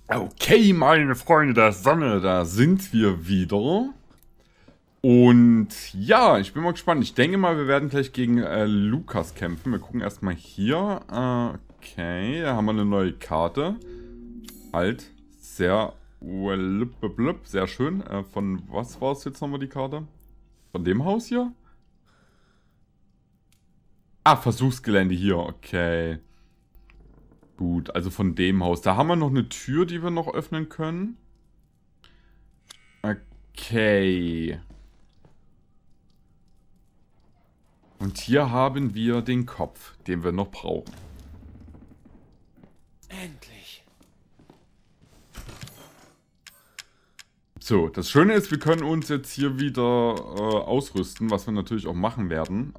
Okay, meine Freunde der Sonne, da sind wir wieder. Und ja, ich bin mal gespannt. Ich denke mal, wir werden gleich gegen Lukas kämpfen. Wir gucken erstmal hier. Okay, da haben wir eine neue Karte. Alt, sehr, sehr schön. Von was war es jetzt nochmal die Karte? Von dem Haus hier? Ah, Versuchsgelände hier, okay. Gut, also von dem Haus. Da haben wir noch eine Tür, die wir noch öffnen können. Okay. Und hier haben wir den Kopf, den wir noch brauchen. Endlich. So, das Schöne ist, wir können uns jetzt hier wieder ausrüsten, was wir natürlich auch machen werden.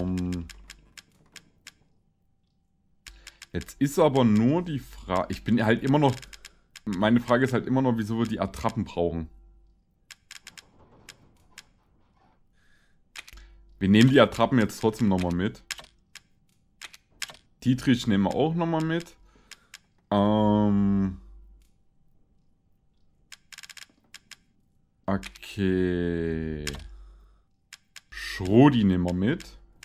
Jetzt ist aber nur die Frage... Ich bin halt immer noch... Meine Frage ist halt immer noch, wieso wir die Attrappen brauchen. Wir nehmen die Attrappen jetzt trotzdem nochmal mit. Dietrich nehmen wir auch nochmal mit. Okay. Schrodi nehmen wir mit.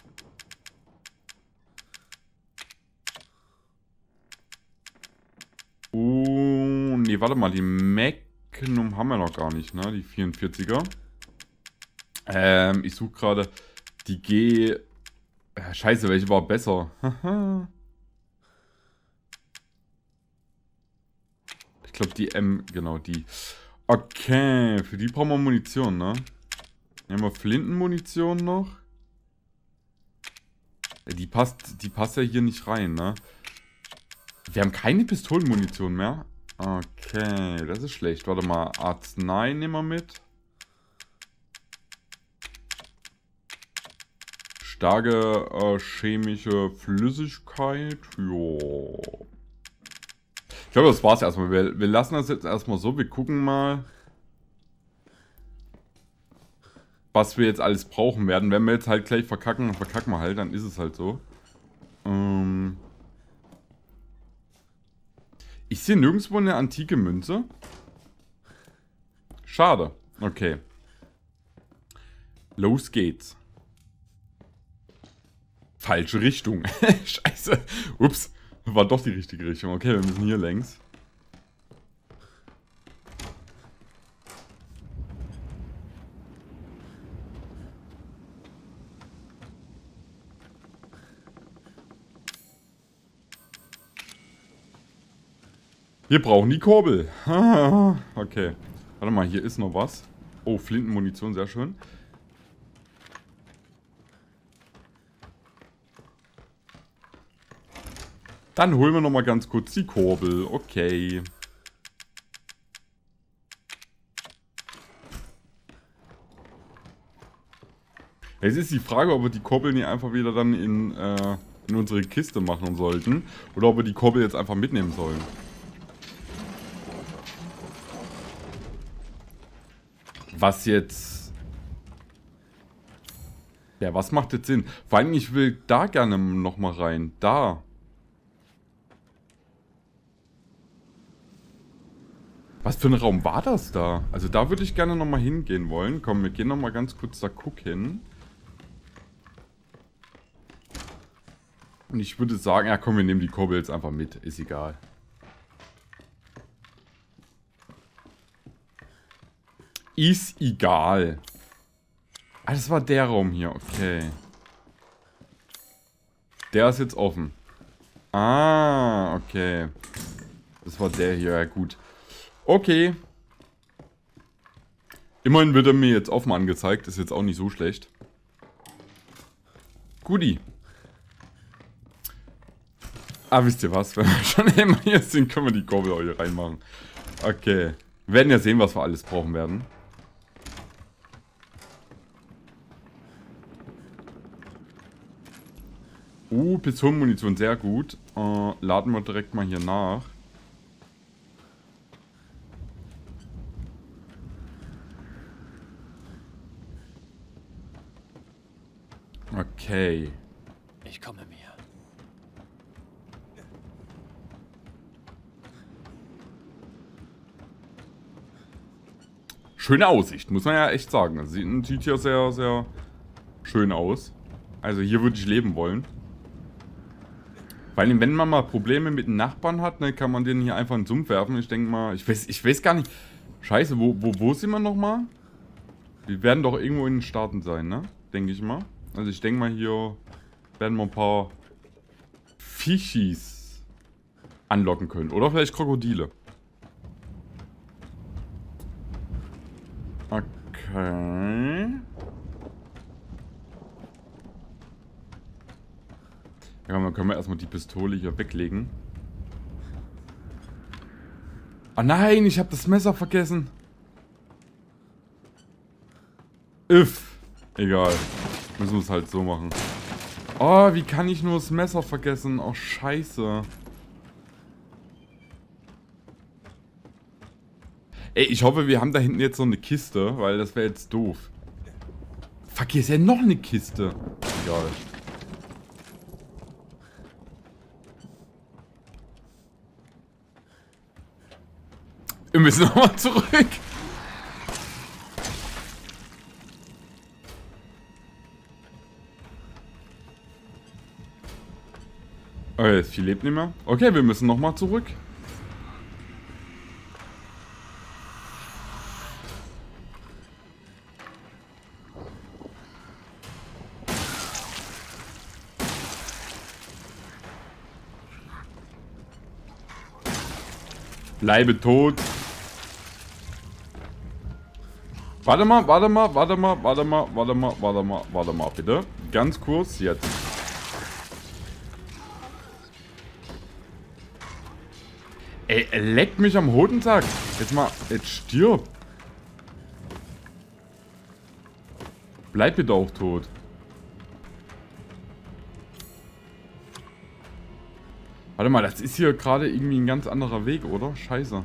Oh, nee, warte mal, die Magnum haben wir noch gar nicht, ne? Die 44er. Ich suche gerade die G... Scheiße, welche war besser? Ich glaube die M, genau die. Okay, für die brauchen wir Munition, ne? Nehmen wir Flintenmunition noch. Die passt ja hier nicht rein, ne? Wir haben keine Pistolenmunition mehr. Okay, das ist schlecht. Warte mal, Arznei nehmen wir mit. Starke chemische Flüssigkeit. Jo. Ich glaube, das war's erstmal. Wir lassen das jetzt erstmal so. Wir gucken mal, was wir jetzt alles brauchen werden. Wenn wir jetzt halt gleich verkacken, dann verkacken wir halt. Dann ist es halt so. Ich sehe nirgendwo eine antike Münze. Schade. Okay. Los geht's. Falsche Richtung. Scheiße. Ups. War doch die richtige Richtung. Okay, wir müssen hier längs. Wir brauchen die Kurbel. Okay. Warte mal, hier ist noch was. Oh, Flintenmunition, sehr schön. Dann holen wir nochmal ganz kurz die Kurbel. Okay. Jetzt ist die Frage, ob wir die Kurbel nicht einfach wieder dann in unsere Kiste machen sollten. Oder ob wir die Kurbel jetzt einfach mitnehmen sollen. Was jetzt... Ja, was macht jetzt Sinn? Vor allem, ich will da gerne nochmal rein. Da. Was für ein Raum war das da? Also da würde ich gerne nochmal hingehen wollen. Komm, wir gehen nochmal ganz kurz da gucken. Und ich würde sagen, ja komm, wir nehmen die Kurbel jetzt einfach mit. Ist egal. Ist egal. Ah, das war der Raum hier. Okay. Der ist jetzt offen. Ah, okay. Das war der hier. Ja, gut. Okay. Immerhin wird er mir jetzt offen angezeigt. Ist jetzt auch nicht so schlecht. Guti. Ah, wisst ihr was? Wenn wir schon immer hier sind, können wir die Kurbel auch hier reinmachen. Okay. Wir werden ja sehen, was wir alles brauchen werden. Pistolenmunition, sehr gut. Laden wir direkt mal hier nach. Okay. Ich komme mir. schöne Aussicht, muss man ja echt sagen. Das sieht hier sehr, sehr schön aus. Also hier würde ich leben wollen. Vor allem, wenn man mal Probleme mit den Nachbarn hat, ne, kann man den hier einfach in den Sumpf werfen. Ich denke mal, ich weiß gar nicht. Scheiße, wo sind wir nochmal? Wir werden doch irgendwo in den Staaten sein, ne? Denke ich mal. Also ich denke mal, hier werden wir ein paar Fischis anlocken können. Oder vielleicht Krokodile. Okay. Ja, dann können wir erstmal die Pistole hier weglegen. Ah nein, ich habe das Messer vergessen. Egal. Müssen wir es halt so machen. Oh, wie kann ich nur das Messer vergessen? Oh, scheiße. Ey, ich hoffe, wir haben da hinten jetzt so eine Kiste, weil das wäre jetzt doof. Fuck, hier ist ja noch eine Kiste. Egal. Wir müssen nochmal zurück. Okay, das Vieh lebt nicht mehr. Okay, wir müssen nochmal zurück. Bleibe tot. Warte mal, bitte. Ganz kurz, jetzt. Ey, leckt mich am Hodensack. Jetzt stirb. Bleib bitte auch tot. Warte mal, das ist hier gerade irgendwie ein ganz anderer Weg, oder? Scheiße.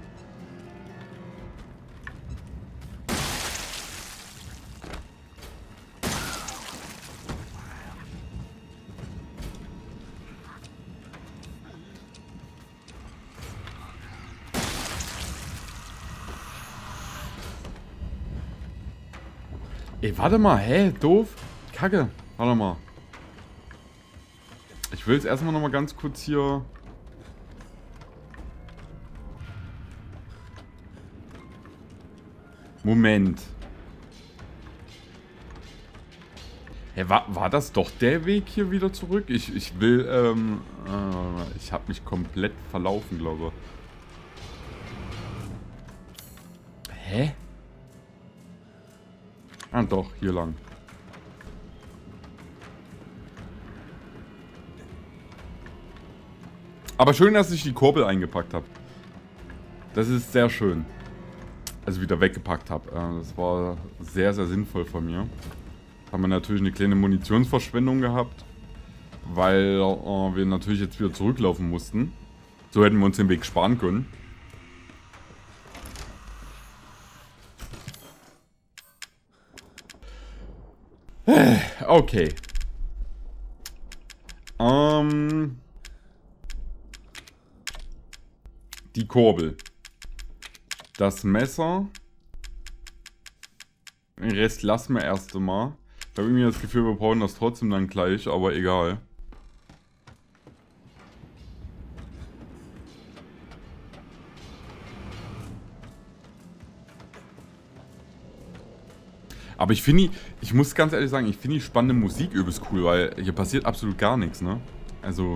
Ey, warte mal, hä? Doof? Kacke. Warte mal. Ich will jetzt erstmal nochmal ganz kurz hier... Moment. Hä, war das doch der Weg hier wieder zurück? Ich will, ich habe mich komplett verlaufen, glaube ich. Hä? Ah, doch, hier lang. Aber schön, dass ich die Kurbel eingepackt habe. Das ist sehr schön. Also wieder weggepackt habe. Das war sehr, sehr sinnvoll von mir. Haben wir natürlich eine kleine Munitionsverschwendung gehabt. Weil wir natürlich jetzt wieder zurücklaufen mussten. So hätten wir uns den Weg sparen können. Okay. Die Kurbel. Das Messer. Den Rest lassen wir erst einmal. Ich habe irgendwie das Gefühl, wir brauchen das trotzdem dann gleich, aber egal. Aber ich finde, ich muss ganz ehrlich sagen, ich finde die spannende Musik übelst cool, weil hier passiert absolut gar nichts, ne? Also...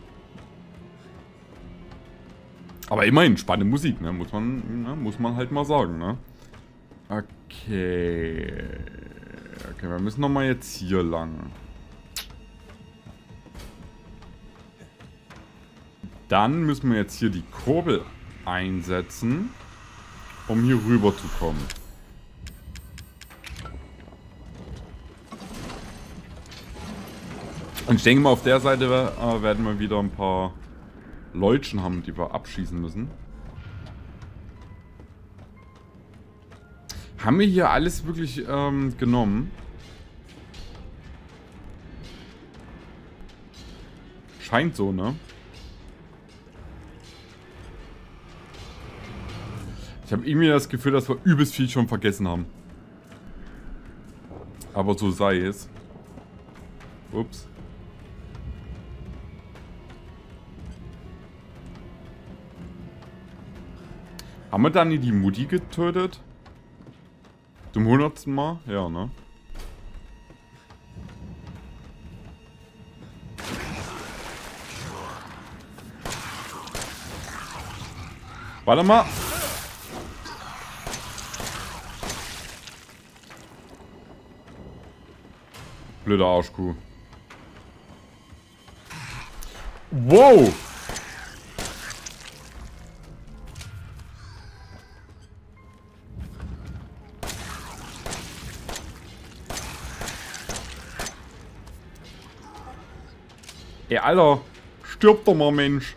Aber immerhin, spannende Musik, ne? Muss man halt mal sagen, ne? Okay. Okay, wir müssen nochmal jetzt hier lang. Dann müssen wir jetzt hier die Kurbel einsetzen, um hier rüber zu kommen. Und ich denke mal, auf der Seite werden wir wieder ein paar Leutchen haben, die wir abschießen müssen. Haben wir hier alles wirklich genommen? Scheint so, ne? Ich habe irgendwie das Gefühl, dass wir übelst viel schon vergessen haben. Aber so sei es. Ups. Haben wir dann die Mutti getötet? Zum 100. Mal? Ja, ne? Warte mal. Blöder Arschkuh. Wow! Ey, Alter, stirb doch mal, Mensch.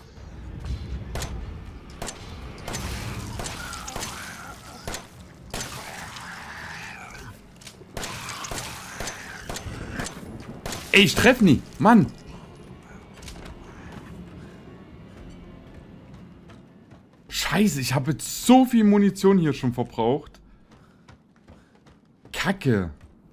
Ey, ich treffe nie, Mann. Scheiße, ich habe jetzt so viel Munition hier schon verbraucht. Kacke.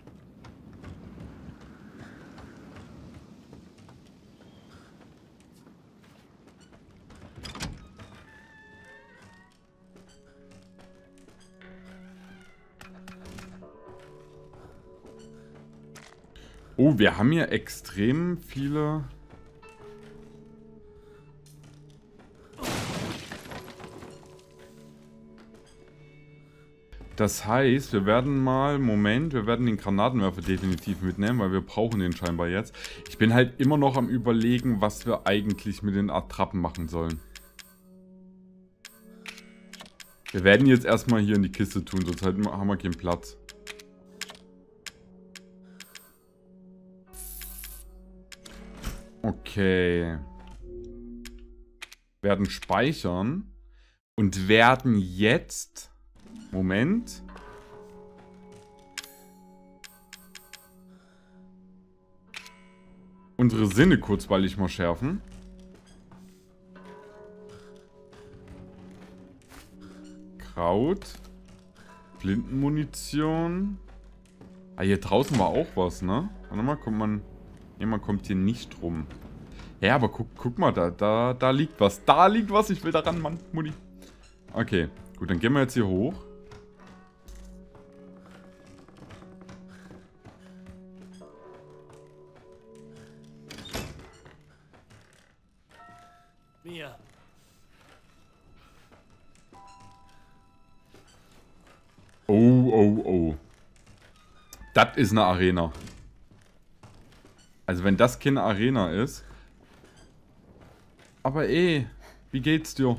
Oh, wir haben hier extrem viele... Das heißt, wir werden mal... Moment, wir werden den Granatenwerfer definitiv mitnehmen, weil wir brauchen den scheinbar jetzt. Ich bin halt immer noch am Überlegen, was wir eigentlich mit den Attrappen machen sollen. Wir werden jetzt erstmal hier in die Kiste tun, sonst haben wir keinen Platz. Okay. Werden speichern. Und werden jetzt... Moment. Unsere Sinne kurzweilig mal schärfen. Kraut. Flintenmunition. Ah, hier draußen war auch was, ne? Warte mal, kommt man... Jemand kommt hier nicht rum. Ja, aber guck mal, da liegt was. Da liegt was, ich will da ran, Mann, Mutti. Okay, gut, dann gehen wir jetzt hier hoch. Mia. Oh. Das ist eine Arena. Also wenn das keine Arena ist. Aber wie geht's dir?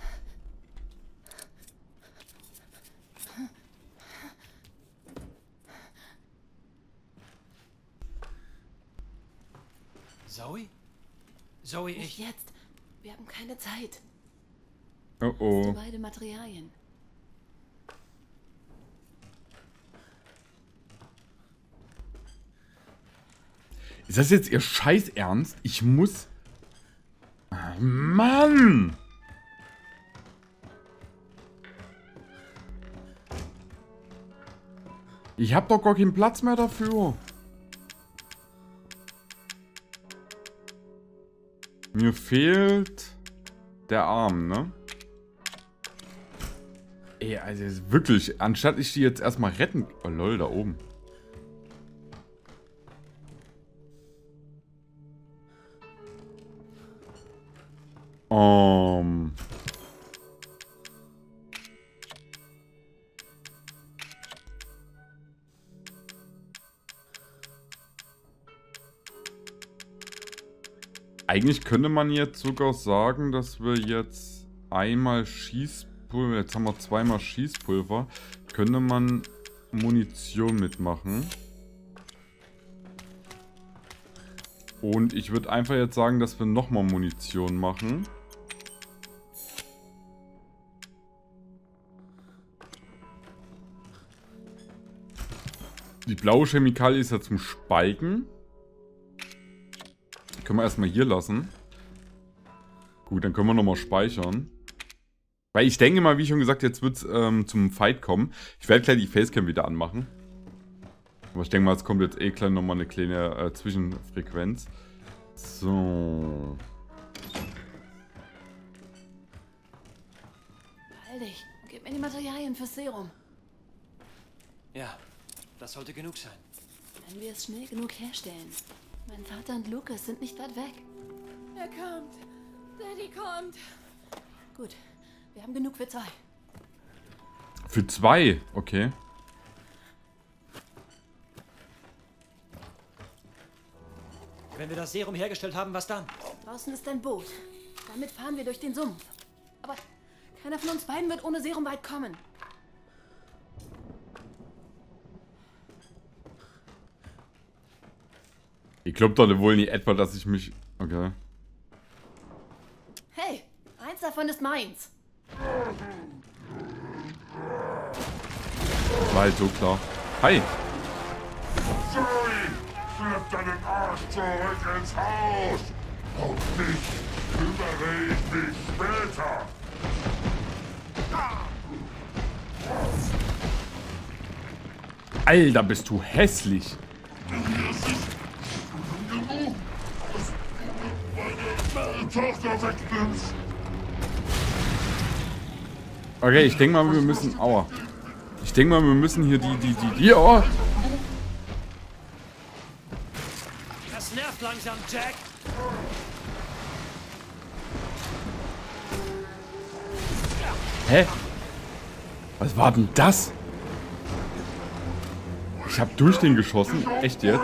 Zoe? Zoe, Nicht jetzt. Wir haben keine Zeit. Oh Hast du oh. beide Materialien? Ist das jetzt ihr Scheiß Ernst? Ich muss... Ah, Mann! Ich hab doch gar keinen Platz mehr dafür. Mir fehlt der Arm, ne? Ey, also wirklich, anstatt ich die jetzt erstmal retten... Oh lol, da oben. Eigentlich könnte man jetzt sogar sagen, dass wir jetzt einmal Schießpulver, jetzt haben wir zweimal Schießpulver, könnte man Munition mitmachen. Und ich würde einfach jetzt sagen, dass wir nochmal Munition machen. Die blaue Chemikalie ist ja zum Spalten. Können wir erstmal hier lassen. Gut, dann können wir nochmal speichern. Weil ich denke mal, wie schon gesagt, jetzt wird es zum Fight kommen. Ich werde gleich die Facecam wieder anmachen. Aber ich denke mal, es kommt jetzt eh gleich nochmal eine kleine Zwischenfrequenz. So. Beeil dich. Gib mir die Materialien fürs Serum. Ja, das sollte genug sein. Wenn wir es schnell genug herstellen. Mein Vater und Lucas sind nicht weit weg. Er kommt. Daddy kommt. Gut. Wir haben genug für 2. Für 2? Okay. Wenn wir das Serum hergestellt haben, was dann? Draußen ist ein Boot. Damit fahren wir durch den Sumpf. Aber keiner von uns beiden wird ohne Serum weit kommen. Ich glaube doch wohl nicht etwa, dass ich mich... Okay. Hey, eins davon ist meins. War halt so klar. Hi. Zoe, schlepp deinen Arsch zurück ins Haus. Um dich kümmere ich mich später. Alter, bist du hässlich. Meine Tochter wegnimmst. Okay, ich denke mal, wir müssen... Aua. Ich denke mal, wir müssen hier die... Oh. Das nervt langsam, Jack. Hä? Was war denn das? Ich hab durch den geschossen. Echt jetzt?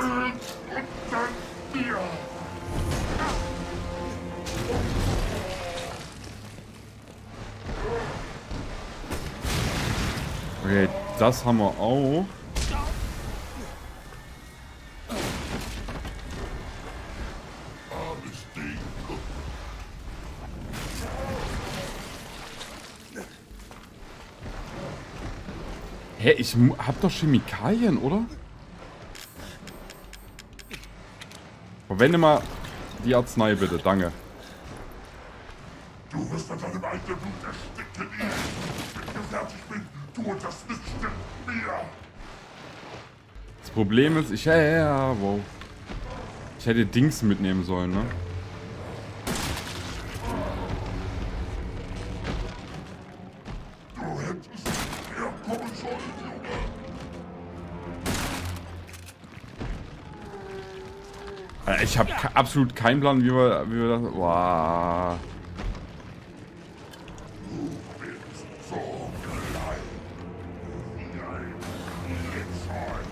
Okay, das haben wir auch. Hä, ich hab doch Chemikalien, oder? Verwende mal die Arznei bitte, danke. Du wirst an deinem eigenen Blut ersticken, wenn ich fertig bin. Du und das Mist mit mir. Das Problem ist, wow. Ich hätte Dings mitnehmen sollen, ne? Du hättest herkommen sollen, Junge. Ich habe absolut keinen Plan, wie wir das... Wow. So klein. Wie ein Blitzhorn.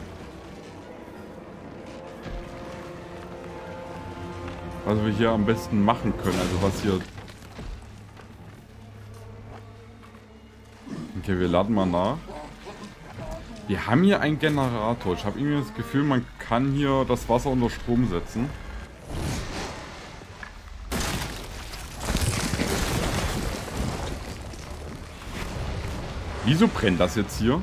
Was wir hier am besten machen können, also was hier... Okay, wir laden mal nach. Wir haben hier einen Generator. Ich habe irgendwie das Gefühl, man kann hier das Wasser unter Strom setzen. Wieso brennt das jetzt hier?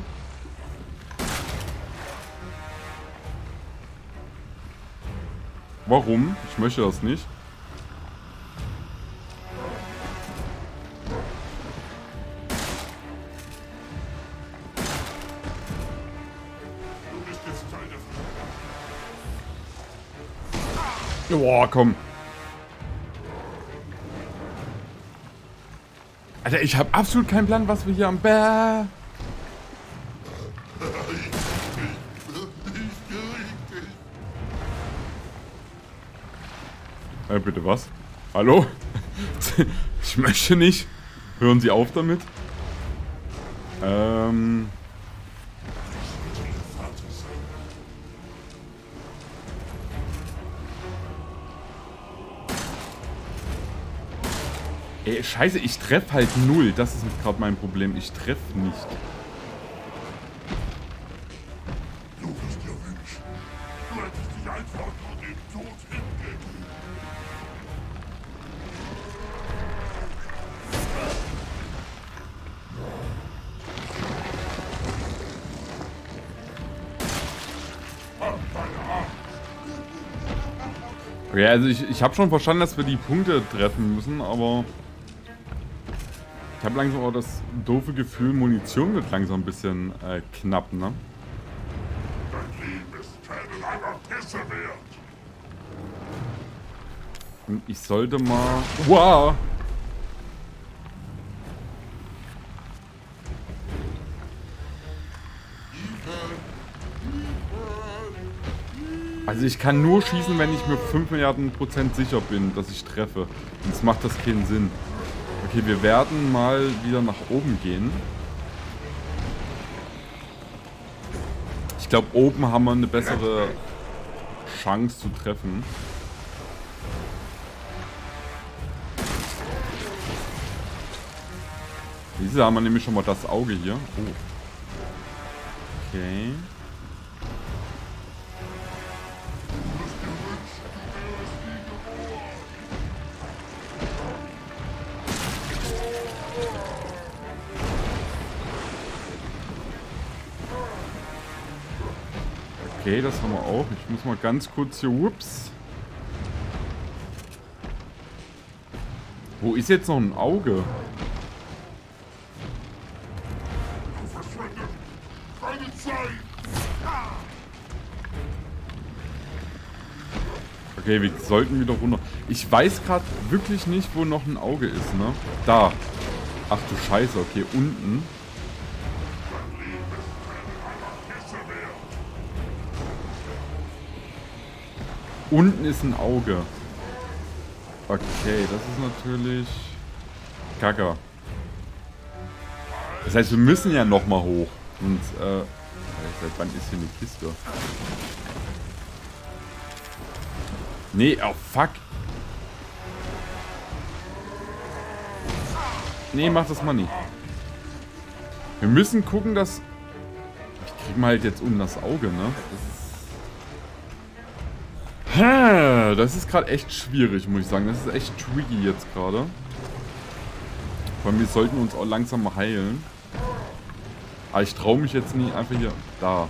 Warum? Ich möchte das nicht. Du bist jetzt Teil der... Boah, komm. Alter, ich habe absolut keinen Plan, was wir hier am Bär. Bitte was? Hallo? Ich möchte nicht. Hören Sie auf damit. Ey, scheiße, ich treffe halt null. Das ist jetzt gerade mein Problem. Ich treffe nicht. Du bist der Mensch. Du hättest dich einfach nur dem Tod hingegeben. Okay, also ich habe schon verstanden, dass wir die Punkte treffen müssen, aber... Ich habe langsam auch das doofe Gefühl, Munition wird langsam ein bisschen knapp, ne? Dein Leben ist Tränen einer Pisse wert. Und ich sollte mal... Wow! Also ich kann nur schießen, wenn ich mir 5 Milliarden % sicher bin, dass ich treffe. Sonst macht das keinen Sinn. Okay, wir werden mal wieder nach oben gehen. Ich glaube, oben haben wir eine bessere Chance zu treffen. Diese haben wir nämlich schon mal das Auge hier. Oh. Okay. Okay, das haben wir auch. Ich muss mal ganz kurz hier... Ups. Wo ist jetzt noch ein Auge? Keine Zeit. Okay, wir sollten wieder runter. Ich weiß gerade wirklich nicht, wo noch ein Auge ist, ne? Da. Ach du Scheiße, okay, unten. Unten ist ein Auge. Okay, das ist natürlich... Kacke. Das heißt, wir müssen ja nochmal hoch. Und, seit wann ist hier eine Kiste? Nee, oh fuck. Nee, mach das mal nicht. Wir müssen gucken, dass... Ich krieg mal halt jetzt unten das Auge, ne? Das ist gerade echt schwierig, muss ich sagen. Das ist echt tricky jetzt gerade. Weil wir sollten uns auch langsam mal heilen. Aber ich traue mich jetzt nie einfach hier... Da.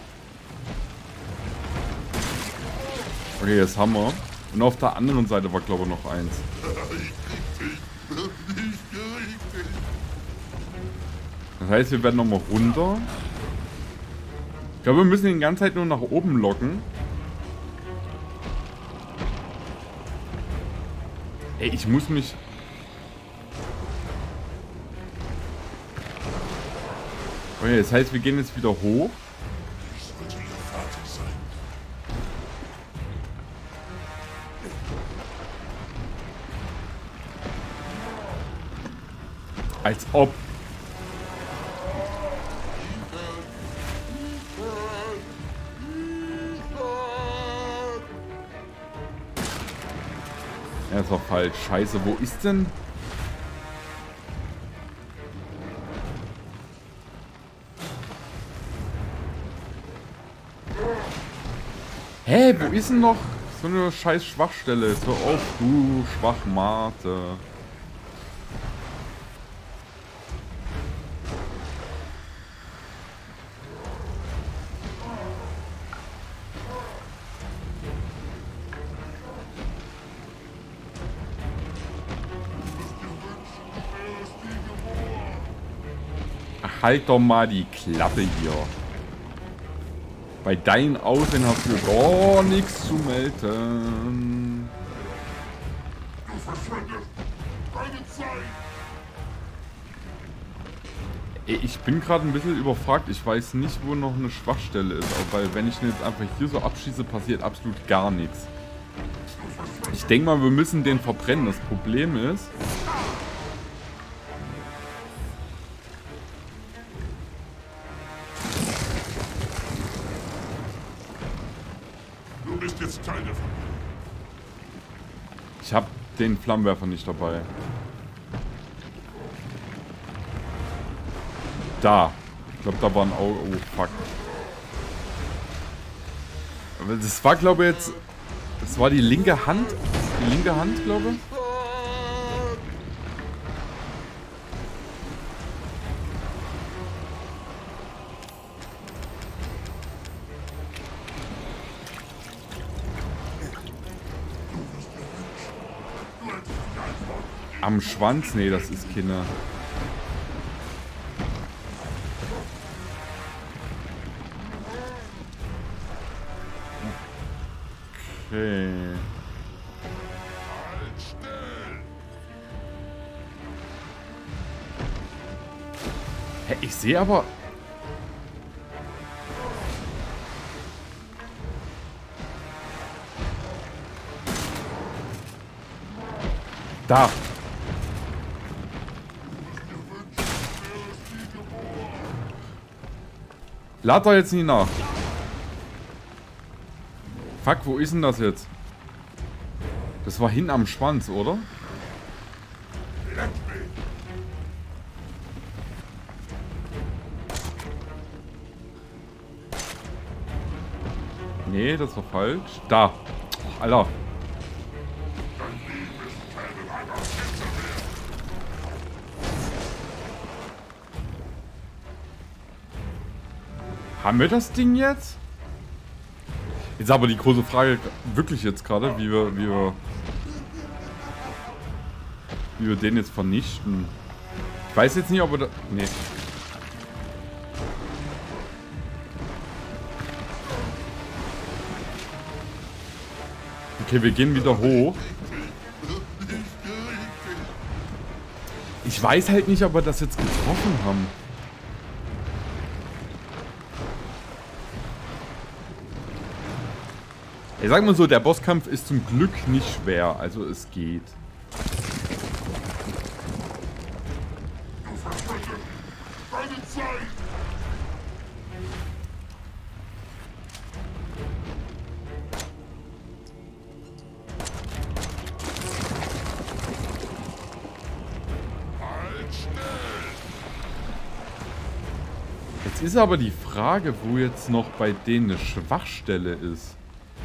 Okay, jetzt haben wir. Und auf der anderen Seite war, glaube ich, noch eins. Das heißt, wir werden nochmal runter. Ich glaube, wir müssen ihn die ganze Zeit nur nach oben locken. Ey, ich muss mich... Okay, das heißt, wir gehen jetzt wieder hoch. Ich sollte ihr Vater sein. Als ob. Ja, ist doch falsch. Scheiße, wo ist denn... Hä, wo ist denn noch so eine scheiß Schwachstelle? Jetzt hör auf, du Schwachmate. Halt doch mal die Klappe hier. Bei deinen Aussehen hast du gar nichts zu melden. Du verschwendest keine Zeit. Ey, ich bin gerade ein bisschen überfragt. Ich weiß nicht, wo noch eine Schwachstelle ist. Auch weil, wenn ich den jetzt einfach hier so abschieße, passiert absolut gar nichts. Ich denke mal, wir müssen den verbrennen. Das Problem ist... Du bist jetzt Teil der Familie. Ich habe den Flammenwerfer nicht dabei. Da. Ich glaube, da war ein Auge. Oh, fuck. Aber das war, glaube ich, jetzt... Das war die linke Hand. Die linke Hand, glaube ich. Am Schwanz? Nee, das ist keine. Okay. Halt still! Hä, ich sehe aber... Da. Lad doch jetzt nie nach. Fuck, wo ist denn das jetzt? Das war hin am Schwanz, oder? Nee, das war falsch. Da. Oh, Alter. Haben wir das Ding jetzt? Jetzt aber die große Frage wirklich jetzt gerade, wie wir den jetzt vernichten. Ich weiß jetzt nicht, ob wir da... Nee. Okay, wir gehen wieder hoch. Ich weiß halt nicht, ob wir das jetzt getroffen haben. Ich sag mal so, der Bosskampf ist zum Glück nicht schwer, also es geht. Keine Zeit! Halt still! Jetzt ist aber die Frage, wo jetzt noch bei denen eine Schwachstelle ist.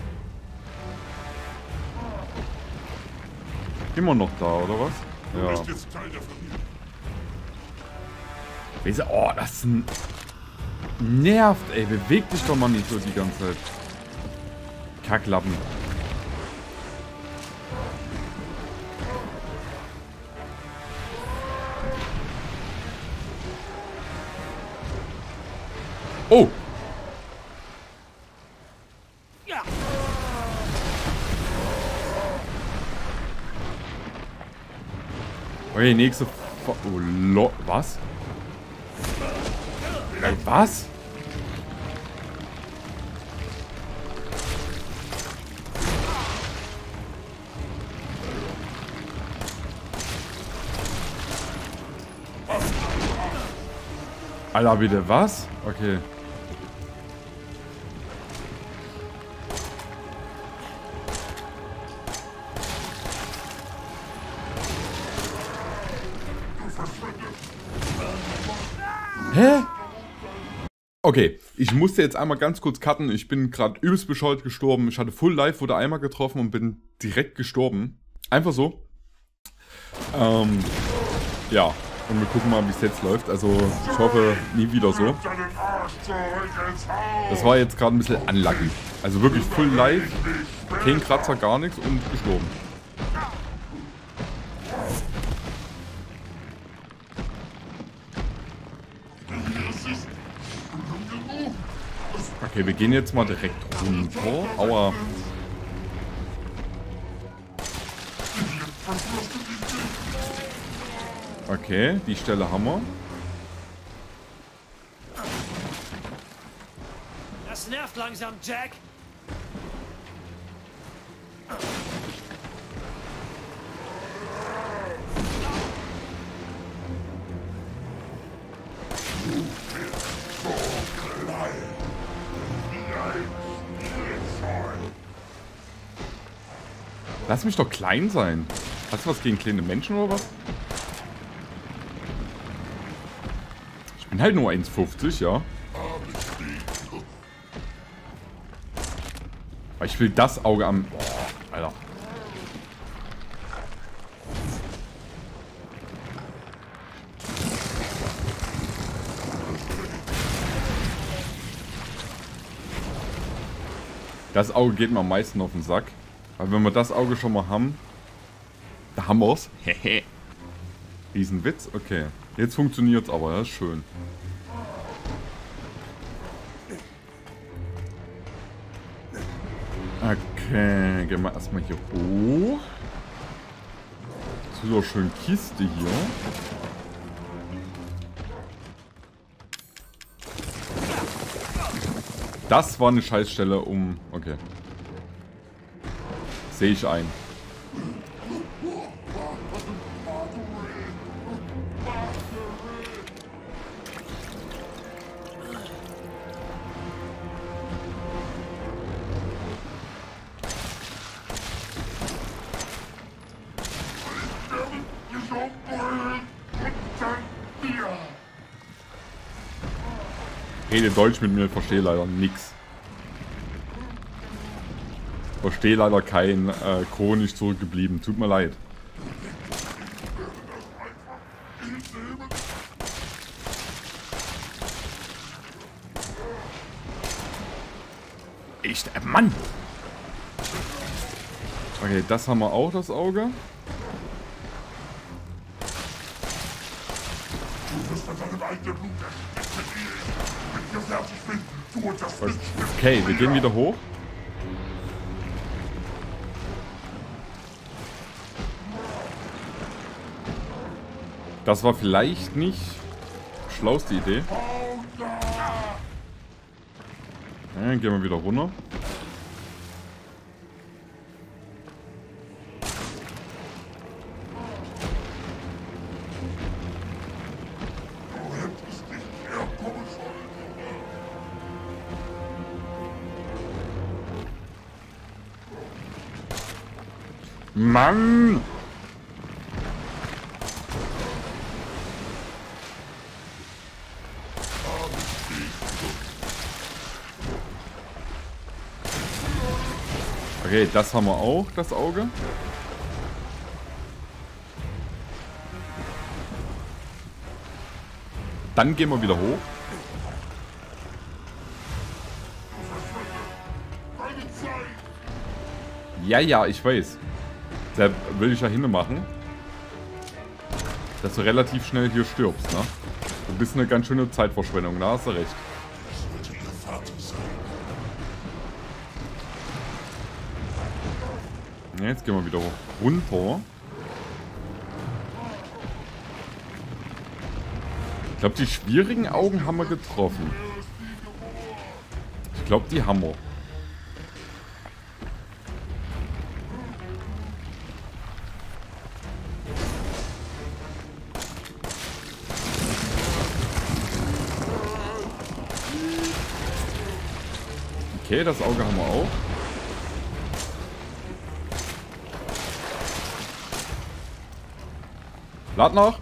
Immer noch da, oder was? Du Ja. bist jetzt Teil der Familie. Weißt du, oh, das nervt, ey. Beweg dich doch mal nicht so die ganze Zeit. Kacklappen. Oh! Okay, nächste... Oh, was? Ey, was? Alter, bitte, was? Okay. Hä? Okay, ich musste jetzt einmal ganz kurz cutten. Ich bin gerade übelst bescheuert gestorben. Ich hatte Full Life, wurde einmal getroffen und bin direkt gestorben. Einfach so. Ja. Und wir gucken mal, wie es jetzt läuft. Also, ich hoffe, nie wieder so. Deinen Arsch zurück ins Haus! Das war jetzt gerade ein bisschen unlucky. Also wirklich Full Life, kein Kratzer, gar nichts und gestorben. Okay, wir gehen jetzt mal direkt runter. Aua. Okay, die Stelle haben wir. Das nervt langsam, Jack. Lass mich doch klein sein. Hast du was gegen kleine Menschen oder was? Ich bin halt nur 1,50, ja. Aber ich will das Auge am... Boah, Alter. Das Auge geht mir am meisten auf den Sack. Aber wenn wir das Auge schon mal haben, da haben wir es. Hehe. Riesenwitz, okay. Jetzt funktioniert es aber, das ist schön. Okay, gehen wir erstmal hier hoch. So schön Kiste hier. Das war eine Scheißstelle um... Okay. Sehe ich ein. Rede Deutsch mit mir, verstehe leider nix. Verstehe leider kein chronisch zurückgeblieben. Tut mir leid. Echt, Mann! Okay, das haben wir auch, das Auge. Okay, wir gehen wieder hoch. Das war vielleicht nicht die schlauste Idee. Ja, dann gehen wir wieder runter. Mann! Okay, das haben wir auch, das Auge. Dann gehen wir wieder hoch. Ja, ja, ich weiß. Da will ich ja hinmachen. Dass du relativ schnell hier stirbst, ne? Du bist eine ganz schöne Zeitverschwendung, da hast du recht. Ja, jetzt gehen wir wieder runter. Ich glaube, die schwierigen Augen haben wir getroffen. Ich glaube, die haben wir. Okay, das Auge haben wir auch. Lad noch.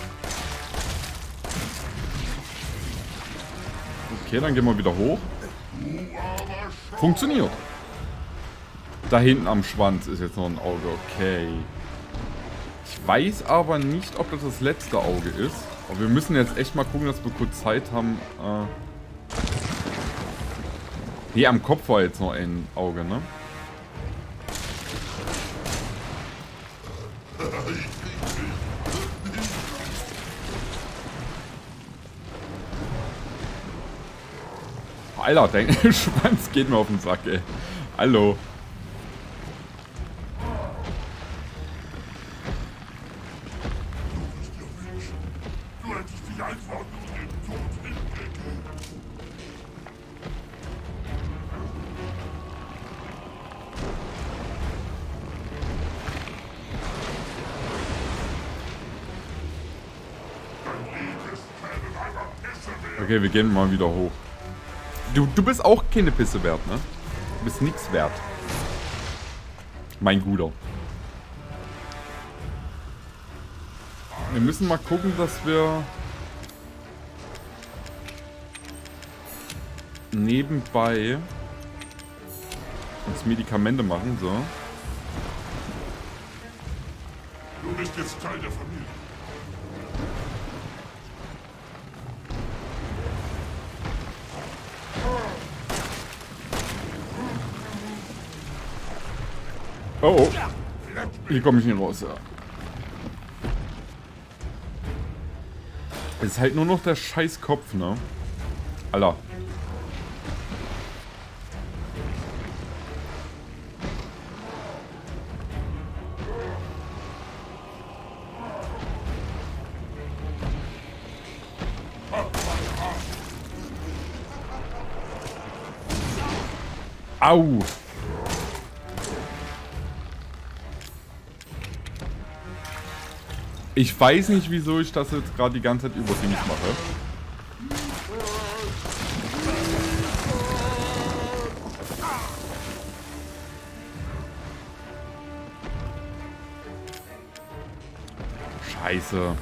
Okay, dann gehen wir wieder hoch. Funktioniert. Da hinten am Schwanz ist jetzt noch ein Auge. Okay. Ich weiß aber nicht, ob das das letzte Auge ist. Aber wir müssen jetzt echt mal gucken, dass wir kurz Zeit haben. Hier am Kopf war jetzt noch ein Auge, ne? Alter, dein Schwanz geht mir auf den Sack, ey. Hallo. Du hättest dich einfach nur den Tod hinlegen. Okay, wir gehen mal wieder hoch. Du bist auch keine Pisse wert, ne? Du bist nix wert. Mein Guter. Wir müssen mal gucken, dass wir nebenbei uns Medikamente machen, so. Du bist jetzt Teil der Familie. Oh, oh. Hier komme ich nicht raus, ja. Es ist halt nur noch der scheiß Kopf, ne? Alter. Au! Ich weiß nicht, wieso ich das jetzt gerade die ganze Zeit über Dings mache. Scheiße.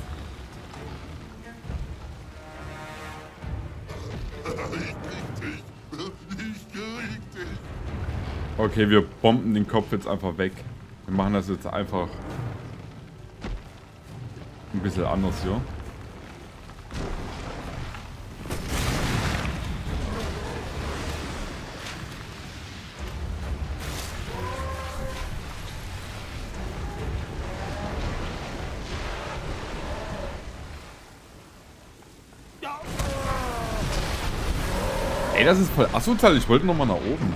Okay, wir bomben den Kopf jetzt einfach weg. Wir machen das jetzt einfach ein bisschen anders hier. Ey, das ist voll asozial. Ich wollte nochmal nach oben.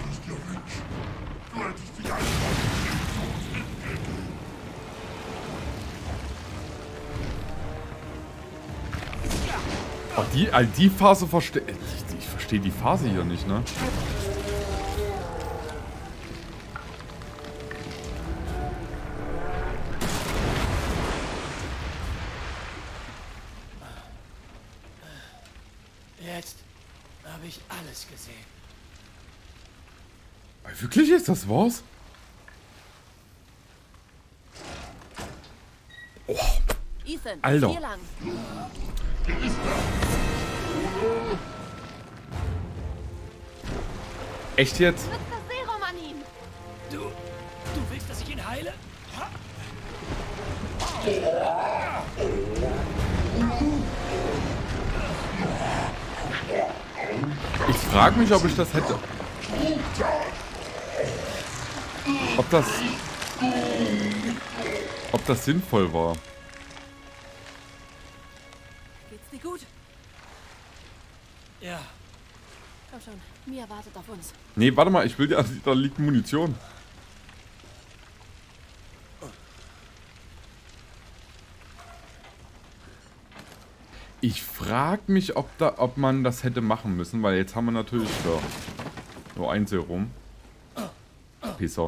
Oh, die Phase verstehe ich verstehe die Phase hier nicht, ne? Jetzt habe ich alles gesehen. Wirklich ist das was? Oh. Ethan, Alter. hier lang. Echt jetzt? Nutzt das Serum an ihm. Du willst, dass ich ihn heile? Ich frage mich, ob ich das hätte. Ob das sinnvoll war. Geht's dir gut? Ja. Komm schon, Mia wartet auf uns. Nee, warte mal, ich will ja, da liegt Munition. Ich frage mich, ob man das hätte machen müssen, weil jetzt haben wir natürlich nur ein Serum. Pisser.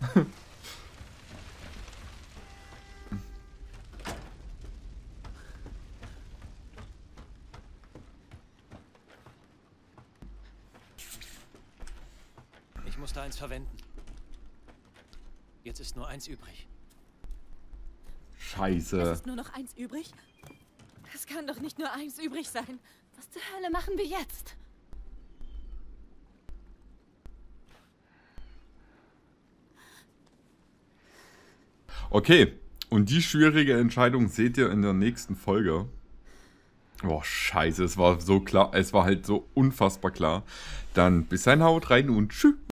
Ich musste eins verwenden. Jetzt ist nur eins übrig. Scheiße. Es ist nur noch eins übrig? Es kann doch nicht nur eins übrig sein. Was zur Hölle machen wir jetzt? Okay, und die schwierige Entscheidung seht ihr in der nächsten Folge. Boah, scheiße, es war so klar, es war halt so unfassbar klar. Dann bis dahin, haut rein und tschüss.